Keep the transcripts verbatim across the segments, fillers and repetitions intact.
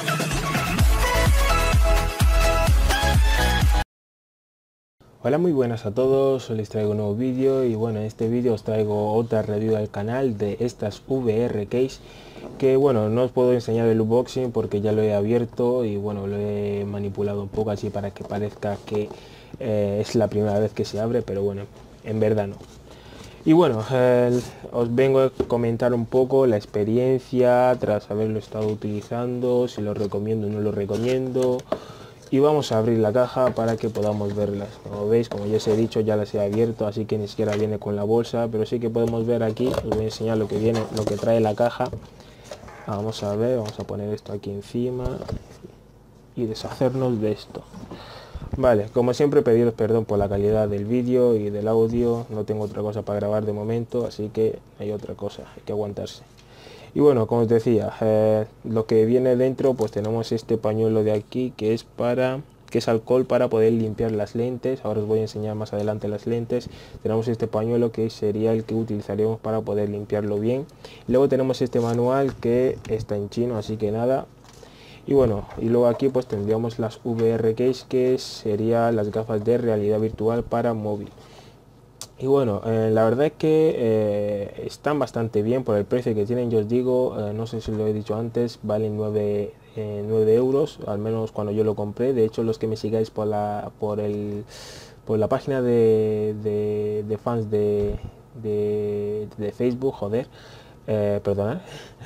Hola, muy buenas a todos, hoy les traigo un nuevo vídeo y bueno, en este vídeo os traigo otra review al canal de estas V R Case que bueno, no os puedo enseñar el unboxing porque ya lo he abierto y bueno, lo he manipulado un poco así para que parezca que eh, es la primera vez que se abre, pero bueno, en verdad no. Y bueno, eh, os vengo a comentar un poco la experiencia tras haberlo estado utilizando, si lo recomiendo o no lo recomiendo. Y vamos a abrir la caja para que podamos verlas. Como veis, como ya os he dicho, ya las he abierto, así que ni siquiera viene con la bolsa, pero sí que podemos ver aquí. Os voy a enseñar lo que viene, lo que trae la caja. Vamos a ver, vamos a poner esto aquí encima y deshacernos de esto. Vale, como siempre, pediros perdón por la calidad del vídeo y del audio. No tengo otra cosa para grabar de momento, así que hay otra cosa, hay que aguantarse. Y bueno, como os decía, eh, lo que viene dentro, pues tenemos este pañuelo de aquí que es para que es alcohol para poder limpiar las lentes. Ahora os voy a enseñar más adelante las lentes. Tenemos este pañuelo que sería el que utilizaríamos para poder limpiarlo bien. Luego tenemos este manual que está en chino, así que nada. Y bueno, y luego aquí pues tendríamos las V R Case, que serían las gafas de realidad virtual para móvil. Y bueno, eh, la verdad es que eh, están bastante bien por el precio que tienen. Yo os digo, eh, no sé si lo he dicho antes, valen nueve euros, al menos cuando yo lo compré. De hecho, los que me sigáis por la por el por la página de, de, de fans de, de, de Facebook, joder, eh, perdonad,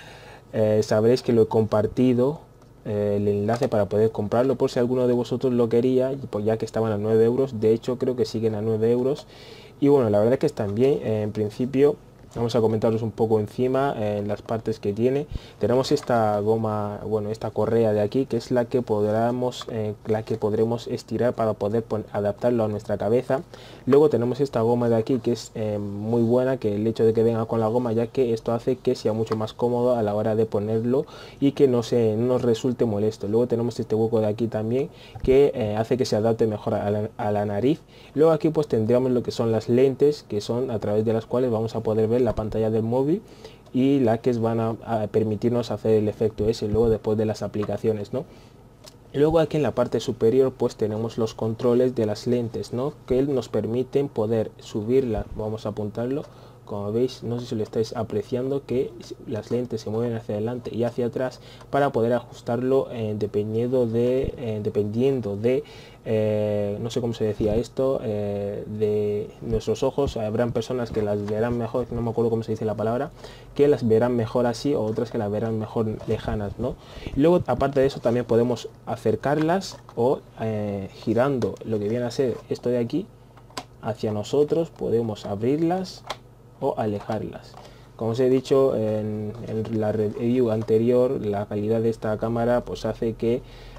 eh, sabréis que lo he compartido, eh, el enlace para poder comprarlo por si alguno de vosotros lo quería, pues ya que estaban a nueve euros. De hecho, creo que siguen a nueve euros. Y bueno, la verdad es que están bien. Eh, en principio vamos a comentaros un poco encima en eh, las partes que tiene. Tenemos esta goma, bueno, esta correa de aquí, que es la que podamos eh, la que podremos estirar para poder adaptarlo a nuestra cabeza. Luego tenemos esta goma de aquí, que es eh, muy buena, que el hecho de que venga con la goma, ya que esto hace que sea mucho más cómodo a la hora de ponerlo y que no se no nos resulte molesto. Luego tenemos este hueco de aquí también, que eh, hace que se adapte mejor a la, a la nariz. Luego aquí pues tendríamos lo que son las lentes, que son a través de las cuales vamos a poder ver la pantalla del móvil y las que van a, a permitirnos hacer el efecto ese luego después de las aplicaciones, ¿no? Luego aquí en la parte superior pues tenemos los controles de las lentes, ¿no? Que nos permiten poder subirlas. Vamos a apuntarlo. Como veis, no sé si lo estáis apreciando, que las lentes se mueven hacia adelante y hacia atrás para poder ajustarlo eh, dependiendo de eh, dependiendo de eh, no sé cómo se decía esto, eh, de nuestros ojos. Habrán personas que las verán mejor, no me acuerdo cómo se dice la palabra, que las verán mejor así, o otras que las verán mejor lejanas, ¿no? Y luego, aparte de eso, también podemos acercarlas o eh, girando lo que viene a ser esto de aquí hacia nosotros, podemos abrirlas o alejarlas. Como os he dicho en, en la review anterior, la calidad de esta cámara pues hace que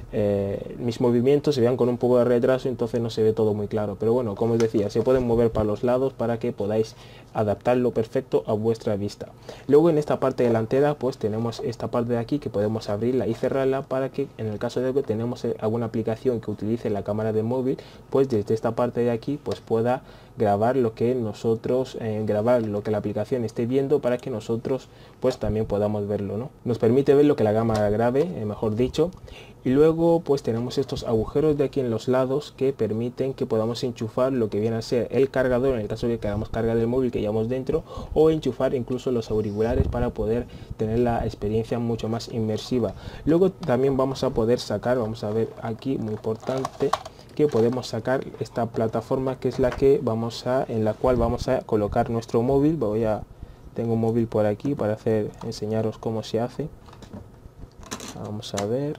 eh, mis movimientos se vean con un poco de retraso, entonces no se ve todo muy claro. Pero bueno, como os decía, se pueden mover para los lados para que podáis adaptarlo perfecto a vuestra vista. Luego en esta parte delantera pues tenemos esta parte de aquí que podemos abrirla y cerrarla para que en el caso de que tenemos alguna aplicación que utilice la cámara de móvil, pues desde esta parte de aquí pues pueda grabar lo que nosotros eh, grabar lo que la aplicación esté viendo para que nosotros pues también podamos verlo, ¿no? Nos permite ver lo que la cámara grabe, eh, mejor dicho. Y luego pues tenemos estos agujeros de aquí en los lados que permiten que podamos enchufar lo que viene a ser el cargador en el caso de que queramos cargar el móvil que llevamos dentro, o enchufar incluso los auriculares para poder tener la experiencia mucho más inmersiva. Luego también vamos a poder sacar, vamos a ver aquí, muy importante, que podemos sacar esta plataforma que es la que vamos a en la cual vamos a colocar nuestro móvil. Voy a tengo un móvil por aquí para hacer enseñaros cómo se hace. Vamos a ver.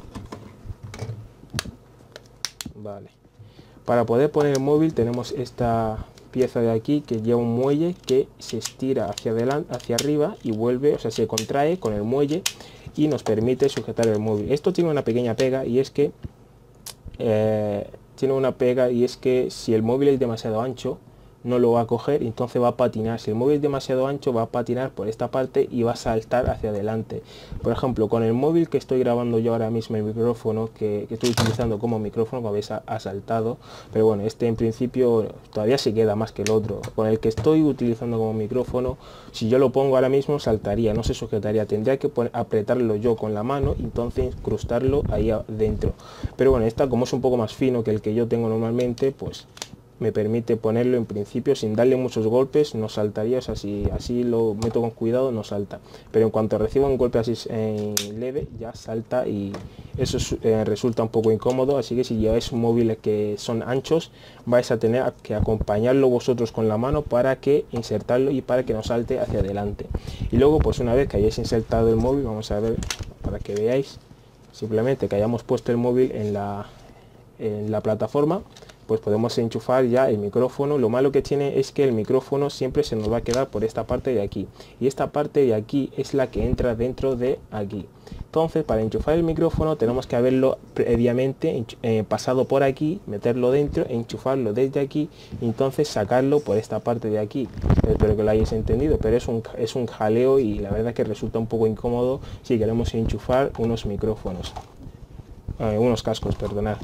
Vale, para poder poner el móvil tenemos esta pieza de aquí que lleva un muelle que se estira hacia adelante, hacia arriba y vuelve, o sea, se contrae con el muelle y nos permite sujetar el móvil. Esto tiene una pequeña pega y es que eh, tiene una pega y es que si el móvil es demasiado ancho, no lo va a coger, entonces va a patinar. Si el móvil es demasiado ancho, va a patinar por esta parte y va a saltar hacia adelante. Por ejemplo, con el móvil que estoy grabando yo ahora mismo, el micrófono que, que estoy utilizando como micrófono, como veis, ha, ha saltado, pero bueno, este en principio todavía se queda más que el otro. Con el que estoy utilizando como micrófono, si yo lo pongo ahora mismo, saltaría, no se sujetaría, tendría que poner, apretarlo yo con la mano y entonces incrustarlo ahí adentro. Pero bueno, esta, como es un poco más fino que el que yo tengo normalmente, pues me permite ponerlo en principio sin darle muchos golpes, no saltaría. O sea, si así lo meto con cuidado, no salta, pero en cuanto reciba un golpe así eh, leve, ya salta, y eso eh, resulta un poco incómodo. Así que si lleváis móviles que son anchos, vais a tener que acompañarlo vosotros con la mano para que insertarlo y para que no salte hacia adelante. Y luego, pues una vez que hayáis insertado el móvil, vamos a ver para que veáis, simplemente que hayamos puesto el móvil en la, en la plataforma, pues podemos enchufar ya el micrófono. Lo malo que tiene es que el micrófono siempre se nos va a quedar por esta parte de aquí, y esta parte de aquí es la que entra dentro de aquí. Entonces, para enchufar el micrófono tenemos que haberlo previamente eh, pasado por aquí, meterlo dentro, enchufarlo desde aquí y entonces sacarlo por esta parte de aquí. Espero que lo hayáis entendido, pero es un, es un jaleo, y la verdad que resulta un poco incómodo si queremos enchufar unos micrófonos, eh, unos cascos, perdonad.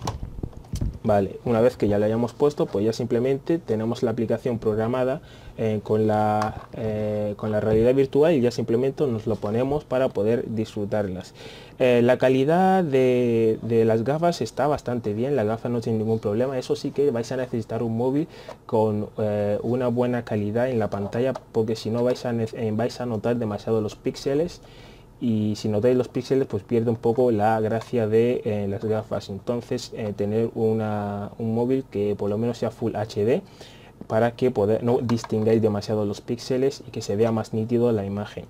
Vale, una vez que ya lo hayamos puesto, pues ya simplemente tenemos la aplicación programada eh, con, la, eh, con la realidad virtual, y ya simplemente nos lo ponemos para poder disfrutarlas. Eh, la calidad de, de las gafas está bastante bien, la gafa no tiene ningún problema. Eso sí que vais a necesitar un móvil con eh, una buena calidad en la pantalla, porque si no vais a, eh, vais a notar demasiado los píxeles, y si notáis los píxeles pues pierde un poco la gracia de eh, las gafas. Entonces eh, tener una, un móvil que por lo menos sea Full H D para que poder, no distingáis demasiado los píxeles y que se vea más nítido la imagen.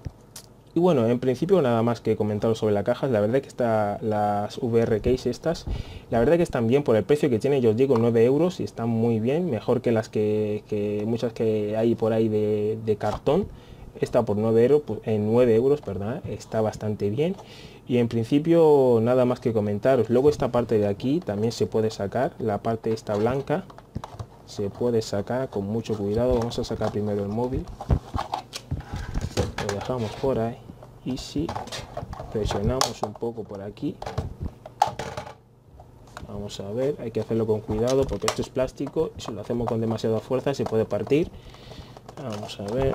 Y bueno, en principio nada más que comentaros sobre la caja. La verdad que está, las V R Case estas, la verdad que están bien por el precio que tienen. Yo os digo, nueve euros, y están muy bien, mejor que las que, que muchas que hay por ahí de, de cartón. Esta por nueve euros, pues, en nueve euros, perdón, está bastante bien. Y en principio nada más que comentaros. Luego esta parte de aquí también se puede sacar, la parte esta blanca se puede sacar con mucho cuidado. Vamos a sacar primero el móvil, lo dejamos por ahí, y si presionamos un poco por aquí, vamos a ver, hay que hacerlo con cuidado porque esto es plástico, y si lo hacemos con demasiada fuerza se puede partir. Vamos a ver.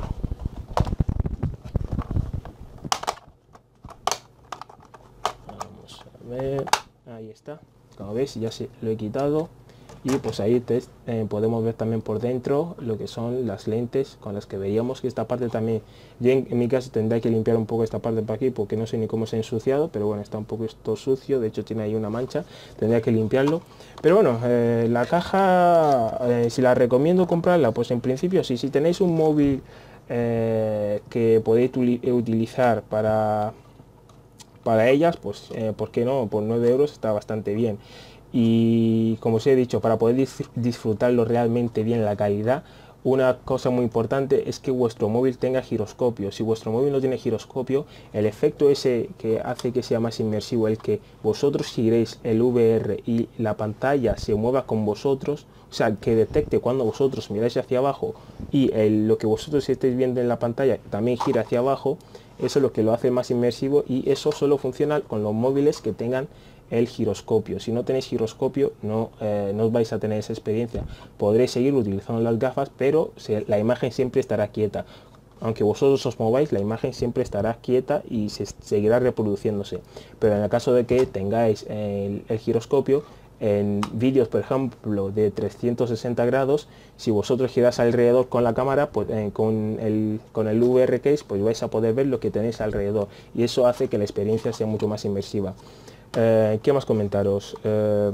Ver, ahí está, como veis ya se lo he quitado, y pues ahí te, eh, podemos ver también por dentro lo que son las lentes con las que veíamos que esta parte también, yo en, en mi caso tendré que limpiar un poco esta parte por aquí porque no sé ni cómo se ha ensuciado, pero bueno, está un poco esto sucio, de hecho tiene ahí una mancha, tendría que limpiarlo. Pero bueno, eh, la caja, eh, si la recomiendo comprarla, pues en principio sí, si tenéis un móvil eh, que podéis utilizar para para ellas, pues eh, ¿por qué no? Por nueve euros está bastante bien. Y como os he dicho, para poder disfrutarlo realmente bien, la calidad, una cosa muy importante es que vuestro móvil tenga giroscopio. Si vuestro móvil no tiene giroscopio, el efecto ese que hace que sea más inmersivo, el que vosotros giréis el V R y la pantalla se mueva con vosotros, o sea, que detecte cuando vosotros miráis hacia abajo y el, lo que vosotros estéis viendo en la pantalla también gira hacia abajo, eso es lo que lo hace más inmersivo, y eso solo funciona con los móviles que tengan el giroscopio. Si no tenéis giroscopio no, eh, no vais a tener esa experiencia. Podréis seguir utilizando las gafas, pero se, la imagen siempre estará quieta. Aunque vosotros os mováis, la imagen siempre estará quieta y se seguirá reproduciéndose. Pero en el caso de que tengáis el, el giroscopio, en vídeos por ejemplo de trescientos sesenta grados, si vosotros giráis alrededor con la cámara, pues eh, con, el, con el V R Case, pues vais a poder ver lo que tenéis alrededor, y eso hace que la experiencia sea mucho más inmersiva. Eh, ¿qué más comentaros? Eh,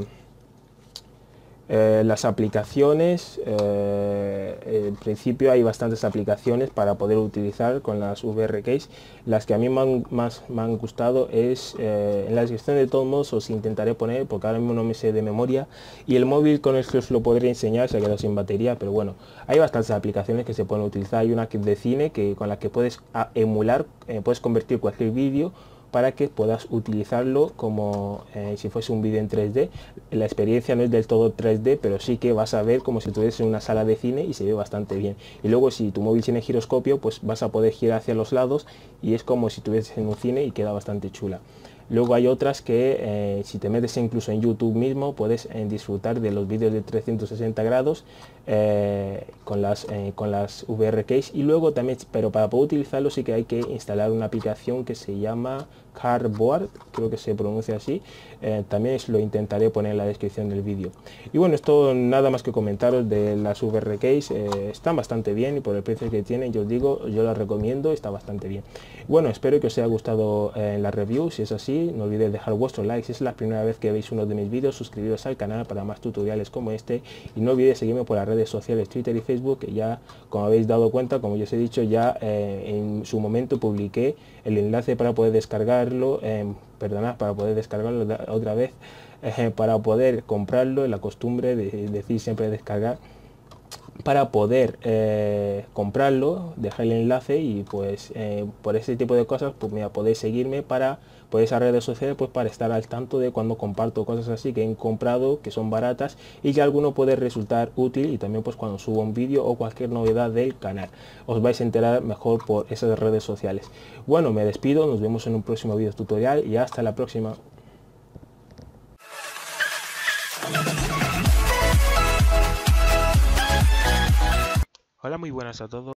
Eh, las aplicaciones, eh, en principio hay bastantes aplicaciones para poder utilizar con las V R Case. Las que a mí me han, más me han gustado es, eh, en la descripción de todos modos os intentaré poner, porque ahora mismo no me sé de memoria, y el móvil con el que os lo podré enseñar se ha quedado sin batería, pero bueno, hay bastantes aplicaciones que se pueden utilizar. Hay una de cine que, con la que puedes a, emular, eh, puedes convertir cualquier vídeo para que puedas utilizarlo como eh, si fuese un vídeo en tres D. La experiencia no es del todo tres D, pero sí que vas a ver como si estuvieses en una sala de cine y se ve bastante bien. Y luego si tu móvil tiene giroscopio, pues vas a poder girar hacia los lados y es como si estuvieses en un cine y queda bastante chula. Luego hay otras que eh, si te metes incluso en YouTube mismo puedes eh, disfrutar de los vídeos de trescientos sesenta grados eh, con, las, eh, con las V R Keys. Y luego también, pero para poder utilizarlo sí que hay que instalar una aplicación que se llama Cardboard, creo que se pronuncia así. Eh, también lo intentaré poner en la descripción del vídeo. Y bueno, esto nada más que comentaros de las V R Keys. Eh, están bastante bien y por el precio que tienen, yo os digo, yo las recomiendo, está bastante bien. Bueno, espero que os haya gustado eh, la review. Si es así, no olvidéis dejar vuestro like. Si es la primera vez que veis uno de mis vídeos, suscribiros al canal para más tutoriales como este. Y no olvidéis seguirme por las redes sociales, Twitter y Facebook, que ya, como habéis dado cuenta, como yo os he dicho, ya eh, en su momento publiqué el enlace para poder descargarlo, eh, perdonad, para poder descargarlo otra vez, eh, para poder comprarlo, la costumbre de decir siempre descargar, para poder eh, comprarlo, dejar el enlace y pues eh, por ese tipo de cosas pues mira, podéis seguirme para por esas redes sociales, pues para estar al tanto de cuando comparto cosas así que he comprado, que son baratas y que alguno puede resultar útil, y también pues cuando subo un vídeo o cualquier novedad del canal os vais a enterar mejor por esas redes sociales. Bueno, me despido, nos vemos en un próximo vídeo tutorial y hasta la próxima. Hola, muy buenas a todos.